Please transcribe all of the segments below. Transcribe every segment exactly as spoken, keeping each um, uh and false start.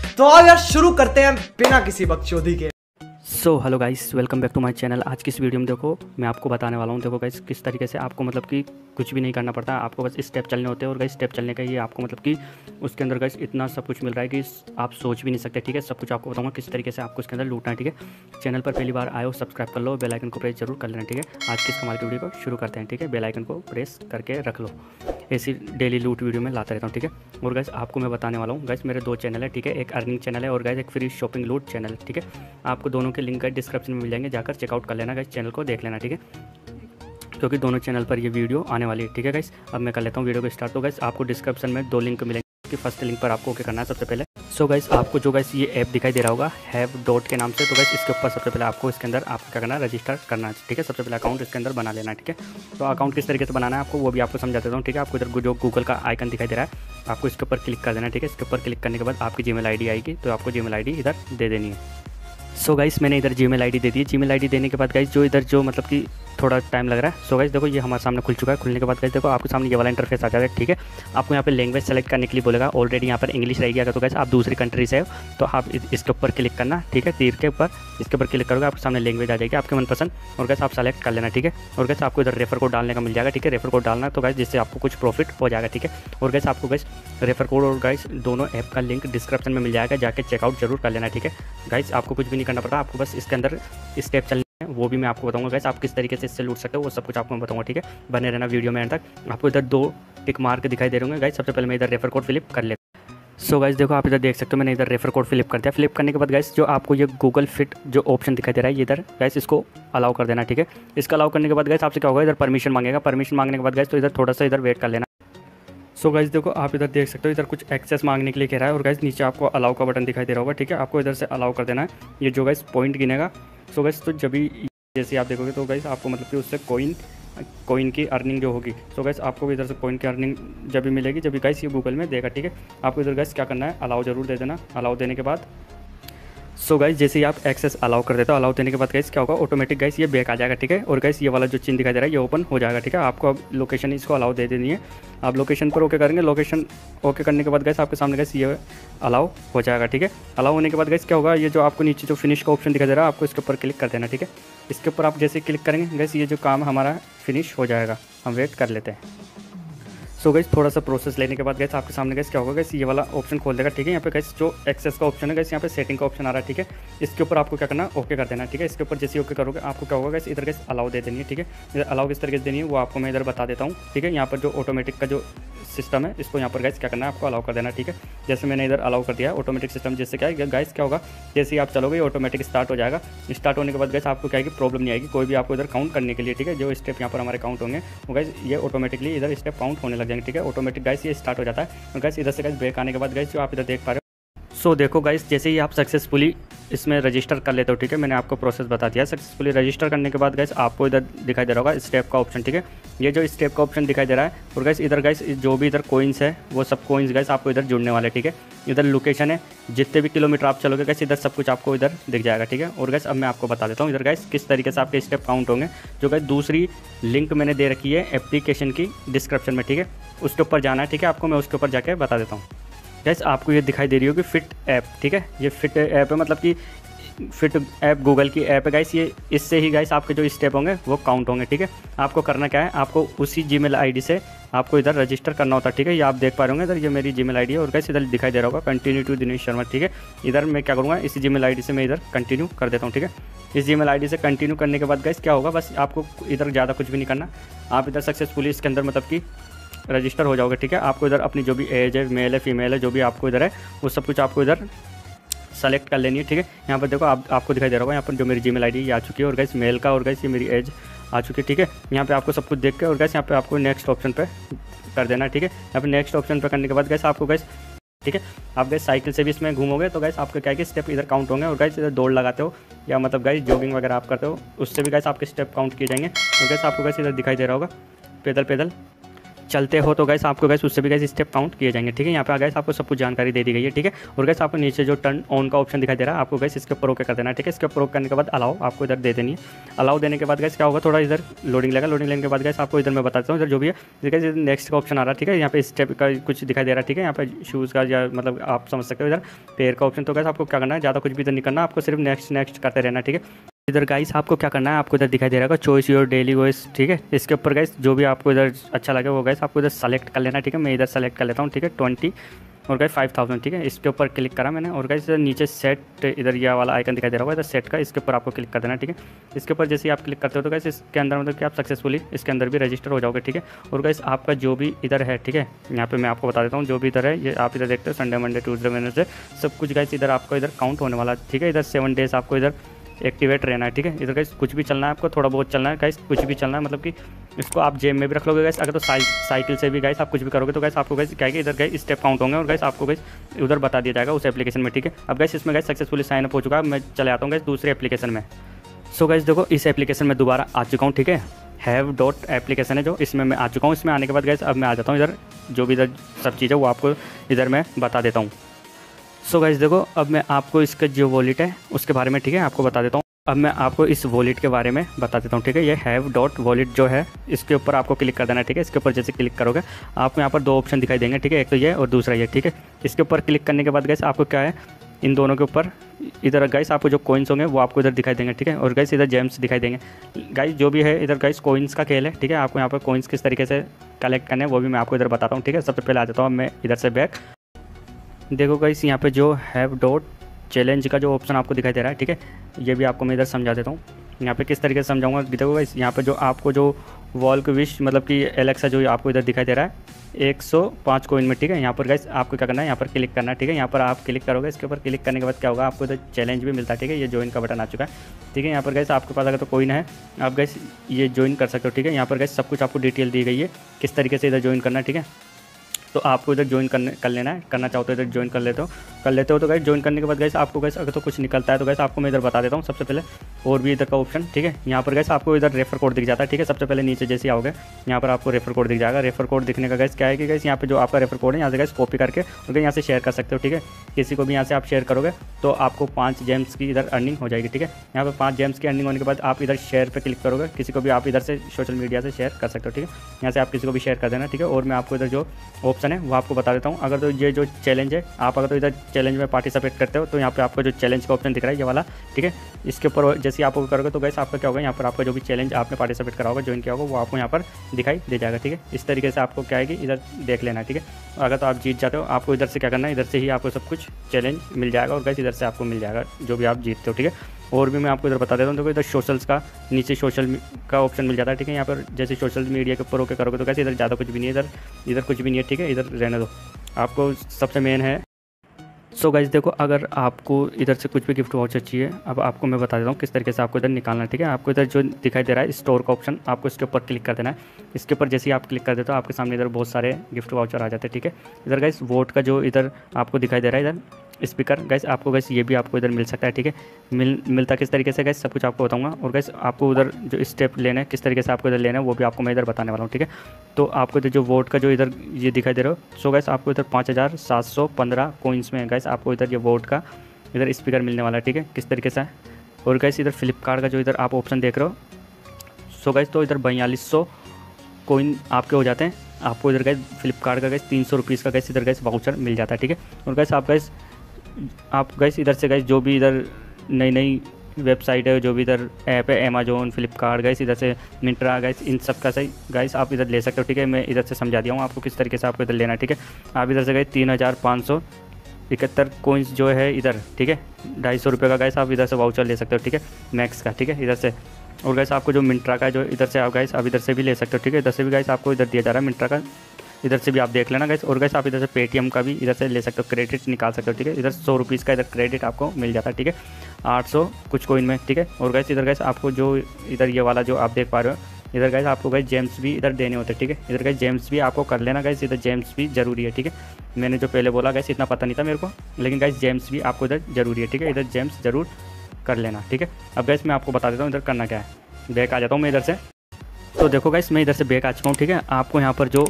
तो अब यार शुरू करते हैं बिना किसी बकचोदी के। So hello guys, welcome back to my channel. आज की इस वीडियो में देखो मैं आपको बताने वाला हूँ। देखो गाइस किस तरीके से आपको मतलब कि कुछ भी नहीं करना पड़ता, आपको बस स्टेप चलने होते हैं। और गाइस स्टेप चलने का ये आपको मतलब कि उसके अंदर गाइस इतना सब कुछ मिल रहा है कि आप सोच भी नहीं सकते। ठीक है, सब कुछ आपको बताऊँगा किस तरीके से आपको इसके अंदर लूटना है। ठीक है, चैनल पर पहली बार आए हो सब्सक्राइब कर लो, बेल आइकन को प्रेस जरूर कर लेना। ठीक है, आज की इस कमाल की वीडियो को शुरू करते हैं। ठीक है, बेल आइकन को प्रेस करके रख लो, ऐसी डेली लूट वीडियो में लाता रहता हूँ। ठीक है, और गाइस आपको मैं बताने वाला हूँ गाइस मेरे दो चैनल है। ठीक है, एक अर्निंग चैनल है और गाइस एक फ्री शॉपिंग लूट चैनल है। ठीक है, आपको दोनों के लिंक डिस्क्रिप्शन में मिल जाएंगे, जाकर चेकआउट कर लेना गाइस, चैनल को देख लेना। ठीक है, क्योंकि दोनों चैनल पर ये वीडियो आने वाली है। ठीक है गाइस, अब मैं कर लेता हूँ वीडियो को स्टार्ट। तो गाइस आपको डिस्क्रिप्शन में दो लिंक मिलेंगे कि फर्स्ट लिंक पर आपको क्या करना है सबसे पहले। सो गाइस आपको जो गाइस ये ऐप दिखाई दे रहा होगा हैव डॉट के नाम से, तो गाइस इसके ऊपर सबसे पहले आपको इसके अंदर आपको क्या करना है, रजिस्टर करना है। ठीक है, सबसे पहले अकाउंट इसके अंदर बना लेना है। ठीक है, तो अकाउंट किस तरीके से बनाना है आपको वो भी आपको समझा देता हूँ। ठीक है, आपको इधर जो गूगल का आइकन दिखाई दे रहा है आपको इसके ऊपर क्लिक कर देना है। ठीक है, इसके ऊपर क्लिक करने के बाद आपकी जीमेल आईडी आएगी, तो आपको जीमेल आईडी इधर दे देनी है। सो गाइस मैंने इधर जीमेल आईडी दे दी है। जीमेल आईडी देने के बाद गाइस जो इधर जो मतलब कि थोड़ा टाइम लग रहा है। सो गाइस देखो ये हमारे सामने खुल चुका है। खुलने के बाद गाइस देखो आपके सामने ये वाला इंटरफेस आ जाएगा। ठीक है, आपको यहाँ पे लैंग्वेज सेलेक्ट करने के लिए बोलेगा। ऑलरेडी यहाँ पर इंग्लिश रहेगी, अगर तो गाइस आप दूसरी कंट्री से हो तो आप इसके ऊपर क्लिक करना। ठीक है, तीर के ऊपर इसके ऊपर क्लिक करोगे आपके सामने लैंग्वेज आ जाएगी आपके मनपसंद, और गाइस आप सेलेक्ट कर लेना। ठीक है, और गाइस आपको इधर रेफर कोड डालने का मिल जाएगा। ठीक है, रेफर कोड डालना तो गाइस जिससे आपको कुछ प्रॉफिट हो जाएगा। ठीक है, और गाइस आपको गाइस रेफर कोड और गाइस दोनों ऐप का लिंक डिस्क्रिप्शन में मिल जाएगा, जाके चेकआउट जरूर कर लेना। ठीक है गाइस, आपको कुछ भी नहीं करना पड़ता, आपको बस इसके अंदर स्टेप चलने हैं, वो भी मैं आपको बताऊंगा। गाइस आप किस तरीके से इससे लूट सकते हो वो सब कुछ आपको मैं बताऊंगा। ठीक है, बने रहना वीडियो में एंड तक। आपको इधर दो टिक मार्क दिखाई दे रहे होंगे गाइस, सबसे पहले मैं इधर रेफर कोड फिलिप कर लेता हूँ। सो गाइस देखो आप इधर देख सकते हो मैंने इधर रेफर कोड फिलिप कर दिया। फिलिप करने के बाद गाइस जो आपको ये गूगल फिट जो ऑप्शन दिखाई दे रहा है ये इधर गाइस इसको अलाउ कर देना। ठीक है, इसका अलाउ करने के बाद गाइस आपसे क्या होगा, इधर परमिशन मांगेगा। परमिशन मांगने के बाद गाइस तो इधर थोड़ा सा इधर वेट कर लेना। सो so गाइस देखो आप इधर देख सकते हो इधर कुछ एक्सेस मांगने के लिए कह रहा है, और गाइस नीचे आपको अलाउ का बटन दिखाई दे रहा होगा। ठीक है, आपको इधर से अलाउ कर देना है। ये जो गाइस पॉइंट गिनेगा। सो गाइस तो जब भी जैसे आप देखोगे तो गाइस आपको मतलब कि उससे कोइन कोइन की अर्निंग जो होगी, सो गाइस आपको भी इधर से कोइन की अर्निंग जब भी मिलेगी, जब भी गाइस ये गूगल में देगा। ठीक है, आपको इधर गाइस क्या करना है, अलाउ जरूर दे देना। अलाउ देने के बाद सो गाइस जैसे ही आप एक्सेस अलाउ कर देते हो, अलाउ देने के बाद गाइस क्या होगा, ऑटोमेटिक गाइस ये बैक आ जाएगा। ठीक है, और गाइस ये वाला जो चिन्ह दिखाई दे रहा है ये ओपन हो जाएगा। ठीक है, आपको अब लोकेशन इसको अलाउ दे देनी है। आप लोकेशन पर ओके करेंगे, लोकेशन ओके करने के बाद गाइस आपके सामने गाइस ये अलाउ हो जाएगा। ठीक है, अलाउ होने के बाद गाइस क्या होगा, ये जो आपको नीचे जो फिनिश का ऑप्शन दिखाई दे रहा है आपको इसके ऊपर क्लिक कर देना। ठीक है, इसके ऊपर आप जैसे क्लिक करेंगे गाइस ये जो काम हमारा फिनिश हो जाएगा। हम वेट कर लेते हैं। सो गाइस थोड़ा सा प्रोसेस लेने के बाद गाइस आपके सामने गाइस क्या होगा, गाइस ये वाला ऑप्शन खोल देगा। ठीक है, यहाँ पे गाइस जो एक्सेस का ऑप्शन है गाइस यहाँ पे सेटिंग का ऑप्शन आ रहा है। ठीक है, इसके ऊपर आपको क्या करना है, ओके कर देना। ठीक है, इसके ऊपर जैसे ओके करोगे आपको क्या होगा गाइस इधर गाइस अलाउ दे देनी है। ठीक है, इधर अलाउ किस तरीके से देनी है वो आपको मैं इधर बता देता हूँ। ठीक है, यहाँ पर जो ऑटोमेटिक का जो सिस्टम है इसको यहाँ पर गाइस क्या करना है, आपको अलाउ कर देना। ठीक है, जैसे मैंने इधर अलाउ कर दिया ऑटोमेटिक सिस्टम, जैसे क्या है गाइस क्या होगा, जैसे ही आप चलोगे ऑटोमेटिक स्टार्ट हो जाएगा। स्टार्ट होने के बाद गाइस आपको क्या है कि प्रॉब्लम नहीं आएगी कोई भी आपको इधर काउंट करने के लिए। ठीक है, जो स्टेप यहाँ पर हमारे काउंट होंगे वो गाइस ये ऑटोमेटिकली इधर स्टेप काउंट होने लग जाएंगे। ठीक है, ऑटोमेटिक गाइस ये स्टार्ट हो जाता है। और गाइस इधर से गाइस ब्रेक आने के बाद गाइस जो आप इधर देख पा रहे हो, सो so, देखो गाइस जैसे ही आप सक्सेसफुली इसमें रजिस्टर कर लेते हो। ठीक है, मैंने आपको प्रोसेस बता दिया। सक्सेसफुली रजिस्टर करने के बाद गाइस आपको इधर दिखाई दे रहा होगा स्टेप का ऑप्शन। ठीक है, ये जो स्टेप का ऑप्शन दिखाई दे रहा है, और गाइस इधर गाइस जो भी इधर कोइंस है वो सब कोइंस गाइस आपको इधर जुड़ने वाले। ठीक है, इधर लोकेशन है, जितने भी किलोमीटर आप चलोगे गाइस इधर सब कुछ आपको इधर दिख जाएगा। ठीक है, और गाइस अब मैं आपको बता देता हूँ इधर गाइस किस तरीके से आपके स्टेप काउंट होंगे। जो गाइस दूसरी लिंक मैंने दे रखी है एप्लीकेशन की डिस्क्रिप्शन में। ठीक है, उसके ऊपर जाना है। ठीक है, आपको मैं उसके ऊपर जाके बता देता हूँ। गाइस आपको ये दिखाई दे रही होगी फिट ऐप। ठीक है, ये फिट ऐप है, मतलब कि फिट ऐप गूगल की ऐप है गाइस। ये इससे ही गाइस आपके जो स्टेप होंगे वो काउंट होंगे। ठीक है, आपको करना क्या है, आपको उसी जीमेल आईडी से आपको इधर रजिस्टर करना होता है। ठीक है, ये आप देख पा रहे होंगे इधर ये मेरी जीमेल आईडी है, और गाइस इधर दिखाई दे रहा होगा कंटिन्यू टू दिनेश शर्मा। ठीक है, इधर मैं क्या करूँगा, इसी जीमेल आईडी से मैं इधर कंटिन्यू कर देता हूँ। ठीक है, इस जीमेल आईडी से कंटिन्यू करने के बाद गाइस क्या होगा, बस आपको इधर ज़्यादा कुछ भी नहीं करना। आप इधर सक्सेसफुली इसके अंदर मतलब कि रजिस्टर हो जाओगे। ठीक है, आपको इधर अपनी जो भी एज है, मेल है फीमेल है, जो भी आपको इधर है वो सब कुछ आपको इधर सेलेक्ट कर लेनी है। ठीक है, यहाँ पर देखो आप आपको दिखाई दे रहा होगा यहाँ पर जो मेरी जीमेल आईडी ये आ चुकी है, और गाइस मेल का और गाइस ये मेरी एज आ चुकी है। ठीक है, यहाँ पे आपको सब कुछ देख के और गाइस यहाँ पे आपको नेक्स्ट ऑप्शन पे कर देना। ठीक है, यहाँ पे नेक्स्ट ऑप्शन पे करने के बाद गाइस आपको गाइस ठीक है, आप गाइस साइकिल से भी इसमें घूमोगे तो गाइस आपके क्या है कि स्टेप इधर काउंट होंगे, और गाइस इधर दौड़ लगाते हो या मतलब गाइस जॉगिंग वगैरह आप करते हो उससे भी गाइस आपके स्टेप काउंट किए जाएंगे। और गाइस आपको गाइस इधर दिखाई दे रहा होगा पैदल पैदल चलते हो तो गैस आपको गैस उससे भी गैस स्टेप काउंट किए जाएंगे, ठीक है। यहाँ पे गैस आपको सब कुछ जानकारी दे दी गई है, ठीक है। और गैस आपको नीचे जो टर्न ऑन का ऑप्शन दिखाई दे रहा है, आपको गैस इसके ऊपर ओके कर देना है, ठीक है। इसके ऊपर ओके करने के बाद अलाउ आपको इधर दे देनी है। अलाउ देने के बाद गैस क्या होगा, थोड़ा इधर लोडिंग लेगा। लोडिंग लेने के बाद गैस आपको इधर मैं बताता हूँ इधर जो भी है, ठीक है। नेक्स्ट का ऑप्शन आ रहा है, ठीक है। यहाँ पे स्टेप का कुछ दिखाई दे रहा है, ठीक है। यहाँ पे शूज़ का या मतलब आप समझ सकते हो इधर पेयर का ऑप्शन। तो गैस आपको क्या करना है, ज़्यादा कुछ भी इधर नहीं करना, आपको सिर्फ नेक्स्ट नेक्स्ट करते रहना, ठीक है। इधर गाइस आपको क्या करना है, आपको इधर दिखाई दे रहा है चॉइस योर डेली वॉइस, ठीक है। इसके ऊपर गाइस जो भी आपको इधर अच्छा लगे वो गाइस आपको इधर सेलेक्ट कर लेना, ठीक है। मैं इधर सेलेक्ट कर लेता हूँ, ठीक है, ट्वेंटी और गाइस फाइव थाउजेंड, ठीक है। इसके ऊपर क्लिक करा मैंने और गाइस नीचे सेट इधर ये वाला आइकन दिखाई दे रहा होगा इधर सेट का, इसके ऊपर आपको क्लिक कर देना, ठीक है। इसके ऊपर जैसे ही आप क्लिक करते हो तो गाइस इसके अंदर मतलब कि आप सक्सेसफुली इसके अंदर भी रजिस्टर हो जाओगे, ठीक है। और गाइस आपका जो भी इधर है, ठीक है, यहाँ पे मैं आपको बता देता हूँ जो भी इधर है, ये आप इधर देखते हो संडे मंडे ट्यूसडे वेडनेसडे सब कुछ गाइस इधर आपको इधर काउंट होने वाला, ठीक है। इधर सेवन डेज आपको इधर एक्टिवेट रहना है, ठीक है। इधर गाइस कुछ भी चलना है आपको, थोड़ा बहुत चलना है गाइस, कुछ भी चलना है मतलब कि इसको आप जेब में भी रख लोगे गाइस। अगर तो साइ, साइकिल से भी गाइस आप कुछ भी करोगे तो गाइस आपको गाइस क्या है कि इधर गाइस स्टेप काउंट होंगे और गाइस आपको गाइस उधर बता दिया जाएगा उस एप्लीकेशन में, ठीक है। अब गाइस इसमें गाइस सक्सेसफुली साइन अप हो चुका है। मैं चले आता हूँ गाइस दूसरे एप्लीकेशन में। सो गाइस देखो इस एप्लीकेशन में दोबारा आ चुका हूँ, ठीक है। हैव डॉट एप्लीकेशन है जो, इसमें मैं आ चुका हूँ। इसमें आने के बाद गाइस अब मैं आ जाता हूँ इधर जो भी इधर सब चीज़ है वो आपको इधर मैं बता देता हूँ। सो गाइस देखो अब मैं आपको इसका जो वॉलेट है उसके बारे में, ठीक है, आपको बता देता हूँ। अब मैं आपको इस वॉलेट के बारे में बता देता हूँ, ठीक है। ये हैव डॉट वॉलेट जो है इसके ऊपर आपको क्लिक कर देना है, ठीक है। इसके ऊपर जैसे क्लिक करोगे आपको यहाँ पर दो ऑप्शन दिखाई देंगे, ठीक है। एक तो ये और दूसरा ये, ठीक है। इसके ऊपर क्लिक करने के बाद गाइस आपको क्या है, इन दोनों के ऊपर इधर गाइस आपको जो कॉइन्स होंगे वो आपको इधर दिखाई देंगे, ठीक है। और गाइस इधर जेम्स दिखाई देंगे गाइस, जो भी है इधर गाइस कॉइन्स का खेल है, ठीक है। आपको यहाँ पर कॉइन्स किस तरीके से कलेक्ट करने हैं वो भी मैं आपको इधर बताता हूँ, ठीक है। सबसे पहले आ जाता हूँ मैं इधर से बैक। देखो गाइस यहाँ पे जो हैव डॉट चैलेंज का जो ऑप्शन आपको दिखाई दे रहा है, ठीक है, ये भी आपको मैं इधर समझा देता हूँ। यहाँ पे किस तरीके से समझाऊंगा, देखो गाइस यहाँ पे जो आपको जो वॉल की विश मतलब कि एलेक्सा जो आपको इधर दिखाई दे रहा है एक सौ पाँच कोइन में, ठीक है। यहाँ पर गाइस आपको क्या करना है, यहाँ पर क्लिक करना है, ठीक है। यहाँ पर आप क्लिक करोगे, इसके ऊपर क्लिक करने के बाद क्या होगा, आपको इधर चैलेंज भी मिलता है, ठीक है। ये ज्वाइन का बटन आ चुका है, ठीक है। यहाँ पर गाइस आपके पास अगर तो कोइन है आप गाइस ये ज्वाइन कर सकते हो, ठीक है। यहाँ पर गाइस सब कुछ आपको डिटेल दी गई है किस तरीके से इधर ज्वाइन करना है, ठीक है। तो आपको इधर ज्वाइन करने कर लेना है, करना चाहो तो इधर ज्वाइन कर लेते हो कर लेते हो तो गाइस ज्वाइन करने के बाद गाइस आपको गाइस अगर तो कुछ निकलता है तो गाइस आपको मैं इधर बता देता हूँ सबसे पहले। और भी इधर का ऑप्शन, ठीक है। यहाँ पर गाइस आपको इधर रेफर कोड दिख जाता है, ठीक है। सबसे पहले नीचे जैसे आओगे यहाँ पर आपको रेफर कोड दिख जाएगा। रेफर कोड दिखने का गाइस क्या है कि गाइस यहाँ पे जो आपका रेफर कोड है यहाँ से गाइस कॉपी करके और यहाँ से शेयर कर सकते हो, ठीक है। किसी को भी यहाँ से आप शेयर करोगे तो आपको पाँच जेम्स की इधर अर्निंग हो जाएगी, ठीक है। यहाँ पर पाँच जेम्स की अर्निंग होने के बाद आप इधर शेयर पर क्लिक करोगे, किसी को भी आप इधर से सोशल मीडिया से शेयर कर सकते हो, ठीक है। यहाँ से आप किसी को भी शेयर कर देना, ठीक है। और मैं आपको इधर जो ऑप्शन है वो आपको बता देता हूँ। अगर तो ये जो चैलेंज है आप अगर तो इधर चैलेंज में पार्टिसिपेट करते हो तो यहाँ पे आपको जो चैलेंज का ऑप्शन दिख रहा है ये वाला, ठीक है। इसके ऊपर जैसे आप करोगे तो गाइस आपका क्या होगा, यहाँ पर आपका जो भी चैलेंज आपने पार्टिसिपेट करा होगा ज्वाइन किया होगा वो आपको यहाँ पर दिखाई दे जाएगा, ठीक है। इस तरीके से आपको क्या है कि इधर देख लेना है, ठीक है। अगर तो आप जीत जाते हो आपको इधर से क्या करना है, इधर से ही आपको सब कुछ चैलेंज मिल जाएगा और गाइस इधर से आपको मिल जाएगा जो भी आप जीतते हो, ठीक है। और भी मैं आपको इधर बता देता हूँ। देखो इधर सोशल्स का नीचे सोशल का ऑप्शन मिल जाता है, ठीक है। यहाँ पर जैसे सोशल मीडिया के ऊपर ओके करोगे तो कैसे इधर ज़्यादा कुछ भी नहीं है, इधर इधर कुछ भी नहीं है, ठीक है। इधर रहने दो, आपको सबसे मेन है। सो so गाइस देखो अगर आपको इधर से कुछ भी गिफ्ट वाउचर चाहिए, अब आपको मैं बता देता हूँ किस तरीके से आपको इधर निकालना है, ठीक है। आपको इधर जो दिखाई दे रहा है स्टोर का ऑप्शन, आपको इसके ऊपर क्लिक कर देना है। इसके ऊपर जैसे ही आप क्लिक कर देते हो आपके सामने इधर बहुत सारे गिफ्ट वाउचर आ जाते हैं, ठीक है। इधर गाइस वोट का जो इधर आपको दिखाई दे रहा है इधर स्पीकर गाइस आपको गाइस ये भी आपको इधर मिल सकता है, ठीक है। मिल मिलता किस तरीके से गाइस सब कुछ आपको बताऊंगा। और गाइस आपको उधर जो स्टेप लेना है किस तरीके से आपको इधर लेना है वो भी आपको मैं इधर बताने वाला हूँ, ठीक है। तो आपको इधर जो वोट का जो इधर ये दिखाई दे रहा हो, सो गाइस आपको इधर पाँच हज़ार सात सौ पंद्रह कोइंस में गाइस आपको इधर ये वोट का इधर स्पीकर मिलने वाला है, ठीक है। किस तरीके से। और गाइस इधर फ्लिपकार्ट का जो इधर आप ऑप्शन देख रहे हो, सो गाइस तो इधर बयालीस सौ कोइन आपके हो जाते हैं। आपको इधर गाइस फ्लिपकार्ट का गाइस तीन सौ रुपीज़ का गाइस इधर गाइस वाउचर मिल जाता है, ठीक है। और गाइस आप गाइस आप गाइस इधर से गाइस जो भी इधर नई नई वेबसाइट है जो भी इधर ऐप है अमेजोन फ्लिपकार्ट गाइस इधर से मिंत्रा गाइस इन सब का सही गाइस आप इधर ले सकते हो, ठीक है। मैं इधर से समझा दिया हूँ आपको किस तरीके से आपको इधर लेना है, ठीक है। आप इधर से गाइस तीन हज़ार पाँच सौ इकहत्तर कोइंस जो है इधर, ठीक है, ढाई सौ रुपये का गाइस आप इधर से वाउचर ले सकते हो, ठीक है, मैक्स का, ठीक है, इधर से। और गाइस आपको जो मिंत्रा का जो इधर से आप गाइस आप इधर से भी ले सकते हो, ठीक है। इधर से भी गाइस आपको इधर दिया जा रहा है मिंत्रा का, इधर से भी आप देख लेना गाइस। और गाइस आप इधर से पेटीएम का भी इधर से ले सकते हो, क्रेडिट निकाल सकते हो, ठीक है। इधर सौ रुपीज़ का इधर क्रेडिट आपको मिल जाता है, ठीक है, आठ सौ कुछ कोइन में, ठीक है। और गाइस इधर गाइस आपको जो इधर ये वाला जो आप देख पा रहे हो इधर गाइस आपको गाइस जेम्स भी इधर देने होते हैं, ठीक है। इधर गाइस जेम्स भी आपको कर लेना गाइस, इधर जेम्स भी जरूरी है, ठीक है। मैंने जो पहले बोला गाइस इतना पता नहीं था मेरे को, लेकिन गाइस जेम्स भी आपको इधर जरूरी है, ठीक है। इधर जेम्स जरूर कर लेना, ठीक है। अब गाइस मैं आपको बता देता हूँ इधर करना क्या है। बैक आ जाता हूँ मैं इधर से। तो देखो गाइस मैं इधर से बैक आ चुका हूँ, ठीक है। आपको यहाँ पर जो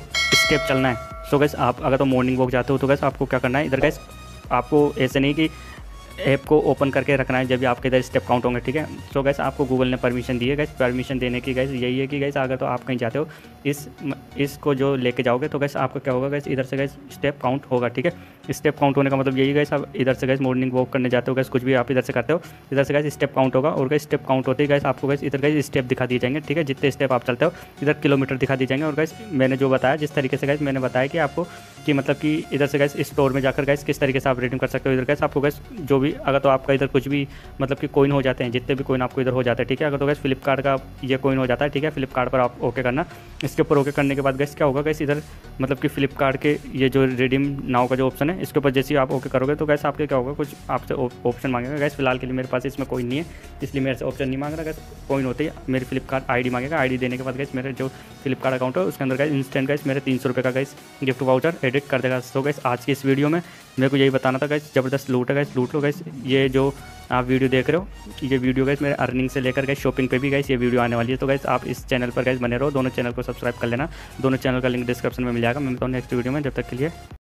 स्टेप चलना है। सो गैस आप अगर तो मॉर्निंग वॉक जाते हो तो गैस आपको क्या करना है, इधर गैस आपको ऐसे नहीं कि ऐप को ओपन करके रखना है जब भी आपके इधर स्टेप काउंट होंगे, ठीक है। सो गैस आपको गूगल ने परमिशन दी है गैस, परमिशन देने की गैस यही है कि गैस अगर तो आप कहीं जाते हो इस इसको जो लेके जाओगे तो गैस आपका क्या होगा गैस, इधर से गैस स्टेप काउंट होगा, ठीक है। स्टेप काउंट होने का मतलब यही गैस, आप इधर से गैस मॉर्निंग वॉक करने जाते हो गैस, कुछ भी आप इधर से करते हो, इधर से गैस स्टेप काउंट होगा और गैस स्टेप काउंट होते ही गैस आपको गैस इधर गैस स्टेप दिखा दिए जाएंगे, ठीक है। जितने स्टेप आप चलते हो इधर किलोमीटर दिखा दिए जाएंगे। और गैस मैंने जो बताया, जिस तरीके से गैस मैंने बताया कि आपको कि मतलब कि इधर से गैस स्टोर में जाकर गैस किस तरीके से आप रिडीम कर सकते हो। इधर गैस आपको गैस जो भी अगर तो आपका इधर कुछ भी मतलब कि कोइन हो जाते हैं, जितने भी कोइन आपको इधर हो जाते हैं, ठीक है। अगर तो गैस फ्लिपकार्ट का ये कोइन हो जाता है, ठीक है, फ्लिपकार्ट पर आप ओके करना। इसके ऊपर ओके करने के बाद गैस क्या होगा गैस, इधर मतलब कि फ्लिपकार्ट के ये जो रिडीम नाउ का जो ऑप्शन है इसके ऊपर जैसे ही आप ओके करोगे तो गैस आपके क्या होगा, कुछ आपसे ऑप्शन मांगेगा गैस। फिलहाल के लिए मेरे पास इसमें कोइन नहीं है इसलिए मेरे से ऑप्शन नहीं मांग रहा गैस। कोइन होते ही मेरी फ्लिपकार्ट आईडी मांगेगा, आईडी देने के बाद गैस मेरे जो फ्लिपकार्ट अकाउंट है उसके अंदर गैस इंस्टेंट गैस मेरे तीन सौ रुपये का गैस गिफ्ट वाउचर एडिट कर देगा। सो गैस आज की इस वीडियो में मेरे को यही बताना था गैस, ज़बरदस्त लूट है गैस, लूट लो गैस। ये जो आप वीडियो देख रहे हो ये वीडियो गैस मेरे अर्निंग से लेकर गैस शॉपिंग पे भी गैस ये वीडियो आने वाली है। तो गैस आप इस चैनल पर गैस बने रहो, दोनों चैनल को सब्सक्राइब कर लेना, दोनों चैनल का लिंक डिस्क्रिप्शन में मिल जाएगा। मैं मिलता हूँ नेक्स्ट वीडियो में, जब तक के लिए